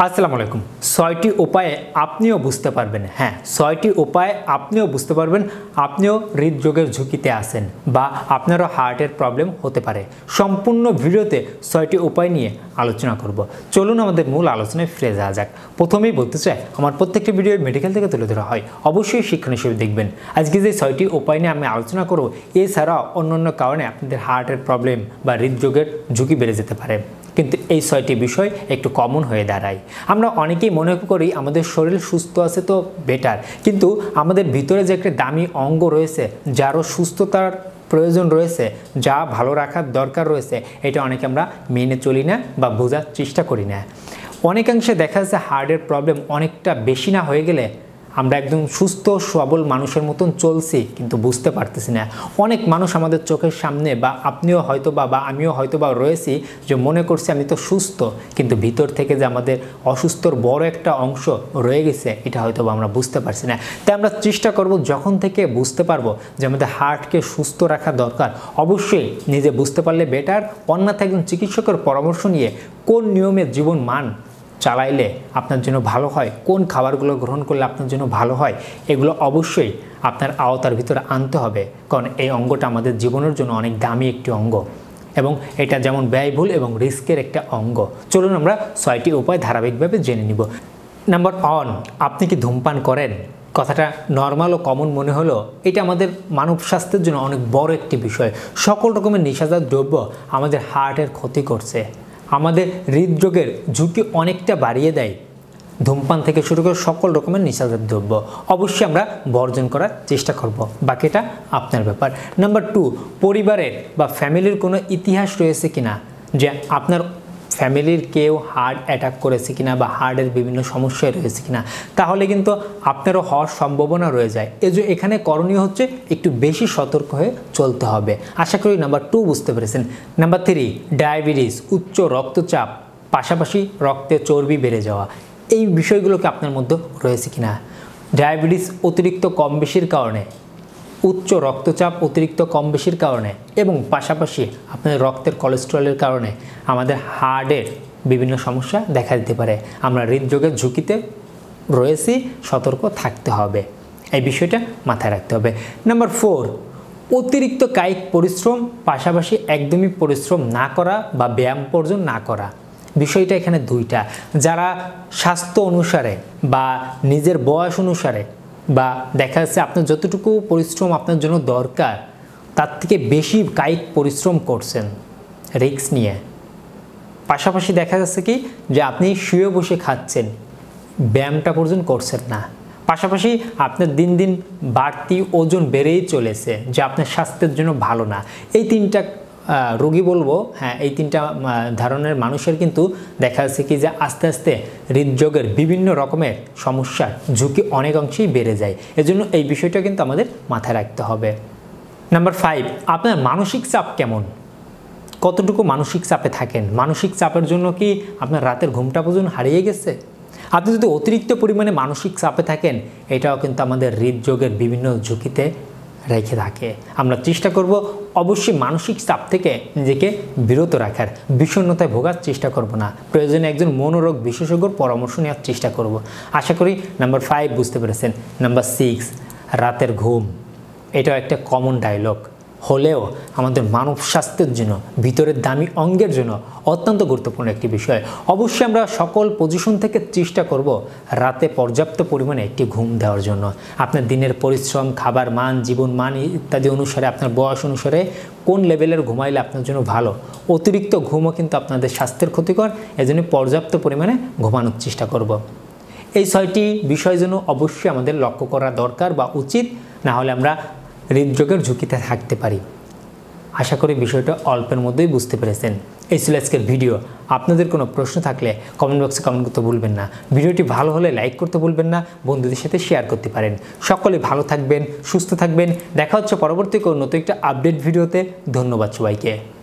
আসসালামু আলাইকুম। ৬টি উপায়ে আপনিও বুঝতে পারবেন, হ্যাঁ ৬টি উপায়ে আপনিও বুঝতে পারবেন আপনিও হৃদরোগের ঝুঁকিতে আছেন বা আপনারও হার্টের প্রবলেম হতে পারে। সম্পূর্ণ ভিডিওতে ৬টি উপায় নিয়ে আলোচনা করব। চলুন আমাদের মূল আলোচনায় ফিরে যাওয়া যাক। প্রথমেই বলতে চাই, আমার প্রত্যেকটি ভিডিও মেডিকেল থেকে তুলে ধরা হয়, অবশ্যই শিক্ষণ হিসেবে দেখবেন। আজকে যে ৬টি উপায় নিয়ে আমি আলোচনা করব, এছাড়াও অন্যান্য কারণে আপনাদের হার্টের প্রবলেম বা হৃদরোগের ঝুঁকি বেড়ে যেতে পারে, কিন্তু এই ৬টি বিষয় একটু কমন হয়ে দাঁড়ায়। আমরা অনেকেই মনে করি আমাদের শরীর সুস্থ আছে তো বেটার, কিন্তু আমাদের ভিতরে যে একটা দামি অঙ্গ রয়েছে, যারও সুস্থতার প্রয়োজন রয়েছে, যা ভালো রাখার দরকার রয়েছে, এটা অনেকে আমরা মেনে চলি না বা বোঝার চেষ্টা করি না। অনেকাংশে দেখা যাচ্ছে হার্টের প্রবলেম অনেকটা বেশি না হয়ে গেলে আমরা একদম সুস্থ সবল মানুষের মতন চলছি, কিন্তু বুঝতে পারতেছি না। অনেক মানুষ আমাদের চোখের সামনে বা আপনিও হয়তো বা আমিও হয়তো বা রয়েছি যে মনে করছি আমি তো সুস্থ, কিন্তু ভিতর থেকে যে আমাদের অসুস্থর বড় একটা অংশ রয়ে গেছে, এটা হয়তো বা আমরা বুঝতে পারছি না। তাই আমরা চেষ্টা করব যখন থেকে বুঝতে পারবো যে আমাদের হার্টকে সুস্থ রাখা দরকার, অবশ্যই নিজে বুঝতে পারলে বেটার, অন্যথা একজন চিকিৎসকের পরামর্শ নিয়ে কোন নিয়মে জীবন মান চালাইলে আপনার জন্য ভালো হয়, কোন খাবারগুলো গ্রহণ করলে আপনার জন্য ভালো হয়, এগুলো অবশ্যই আপনার আওতার ভিতরে আনতে হবে। কারণ এই অঙ্গটা আমাদের জীবনের জন্য অনেক দামি একটি অঙ্গ এবং এটা যেমন ব্যয়বহুল এবং রিস্কের একটা অঙ্গ। চলুন আমরা ৬টি উপায় ধারাবাহিকভাবে জেনে নিব। নাম্বার 1, আপনি কি ধূমপান করেন? কথাটা নর্মাল ও কমন মনে হলো, এটা আমাদের মানব স্বাস্থ্যের জন্য অনেক বড় একটি বিষয়। সকল রকমের নেশাজাত দ্রব্য আমাদের হার্টের ক্ষতি করছে, আমাদের হৃদরোগের ঝুঁকি অনেকটা বাড়িয়ে দেয়। ধূমপান থেকে শুরু করে সকল রকমের নেশাজাত দ্রব্য অবশ্যই আমরা বর্জন করার চেষ্টা করব, বাকিটা আপনার ব্যাপার। নাম্বার 2, পরিবারের বা ফ্যামিলির কোনো ইতিহাস রয়েছে কিনা, যে আপনার ফ্যামিলির কেউ হার্ট অ্যাটাক করেছে কিনা বা হার্টের বিভিন্ন সমস্যায় রয়েছে কিনা, তাহলে কিন্তু আপনারও হওয়ার সম্ভাবনা রয়ে যায়। এখানে করণীয় হচ্ছে একটু বেশি সতর্ক হয়ে চলতে হবে। আশা করি নাম্বার 2 বুঝতে পেরেছেন। নাম্বার 3, ডায়াবেটিস, উচ্চ রক্তচাপ, পাশাপাশি রক্তে চর্বি বেড়ে যাওয়া, এই বিষয়গুলোকে আপনার মধ্যে রয়েছে কিনা। ডায়াবেটিস অতিরিক্ত কম বেশির কারণে, উচ্চ রক্তচাপ অতিরিক্ত কম বেশির কারণে এবং পাশাপাশি আপনার রক্তের কোলেস্টেরলের কারণে আমাদের হার্টের বিভিন্ন সমস্যা দেখা দিতে পারে। আমরা হৃদরোগের ঝুঁকিতে রয়েছি, সতর্ক থাকতে হবে, এই বিষয়টা মাথায় রাখতে হবে। নাম্বার 4, অতিরিক্ত কায়িক পরিশ্রম, পাশাপাশি একদমই পরিশ্রম না করা বা ব্যায়াম পর্যন্ত না করা। বিষয়টা এখানে দুইটা। যারা স্বাস্থ্য অনুসারে বা নিজের বয়স অনুসারে বা দেখা যাচ্ছে আপনার যতটুকু পরিশ্রম আপনার জন্য দরকার, তার থেকে বেশি কায়িক পরিশ্রম করছেন রিস্ক নিয়ে, পাশাপাশি দেখা যাচ্ছে কি যে আপনি শুয়ে বসে খাচ্ছেন, ব্যায়ামটা পর্যন্ত করছেন না, পাশাপাশি আপনার দিন দিন বাড়তি ওজন বেড়েই চলেছে, যা আপনার স্বাস্থ্যের জন্য ভালো না। এই 3টা রোগী বলবো, হ্যাঁ এই 3টা ধরনের মানুষের কিন্তু দেখা যাচ্ছে কি যে আস্তে আস্তে হৃদরোগের বিভিন্ন রকমের সমস্যার ঝুঁকি অনেক অংশেই বেড়ে যায়। এজন্য এই বিষয়টা কিন্তু আমাদের মাথায় রাখতে হবে। নাম্বার 5, আপনার মানসিক চাপ কেমন, কতটুকু মানসিক চাপে থাকেন? মানসিক চাপের জন্য কি আপনার রাতের ঘুমটা পর্যন্ত হারিয়ে গেছে? আপনি যদি অতিরিক্ত পরিমাণে মানসিক চাপে থাকেন, এটাও কিন্তু আমাদের হৃদরোগের বিভিন্ন ঝুঁকিতে রেখে থাকে। আমরা চেষ্টা করব অবশ্যই মানসিক চাপ থেকে নিজেকে বিরত রাখার, বিষণ্ণতায় ভোগার চেষ্টা করব না, প্রয়োজনে একজন মনোরোগ বিশেষজ্ঞর পরামর্শ নেওয়ার চেষ্টা করব। আশা করি নাম্বার 5 বুঝতে পেরেছেন। নাম্বার 6, রাতের ঘুম, এটাও একটা কমন ডায়লগ হলেও আমাদের মানব স্বাস্থ্যের জন্য, ভিতরের দামি অঙ্গের জন্য অত্যন্ত গুরুত্বপূর্ণ একটি বিষয়। অবশ্যই আমরা সকল পজিশন থেকে চেষ্টা করব রাতে পর্যাপ্ত পরিমাণে একটি ঘুম দেওয়ার জন্য। আপনার দিনের পরিশ্রম, খাবার মান, জীবন মান ইত্যাদি অনুসারে, আপনার বয়স অনুসারে কোন লেভেলের ঘুমাইলে আপনার জন্য ভালো। অতিরিক্ত ঘুমও কিন্তু আপনাদের স্বাস্থ্যের ক্ষতিকর, এজন্য পর্যাপ্ত পরিমাণে ঘুমানোর চেষ্টা করব। এই 6টি বিষয় যেন অবশ্যই আমাদের লক্ষ্য করা দরকার বা উচিত, না হলে আমরা হৃদরোগের ঝুঁকিতে থাকতে পারি। আশা করি বিষয়টা অল্পের মধ্যেই বুঝতে পেরেছেন। এই ছিল আজকের ভিডিও। আপনাদের কোনো প্রশ্ন থাকলে কমেন্ট বক্সে কমেন্ট করতে ভুলবেন না। ভিডিওটি ভালো হলে লাইক করতে ভুলবেন না, বন্ধুদের সাথে শেয়ার করতে পারেন। সকলে ভালো থাকবেন, সুস্থ থাকবেন। দেখা হচ্ছে পরবর্তী কোনো নতুন একটা আপডেট ভিডিওতে। ধন্যবাদ সবাইকে।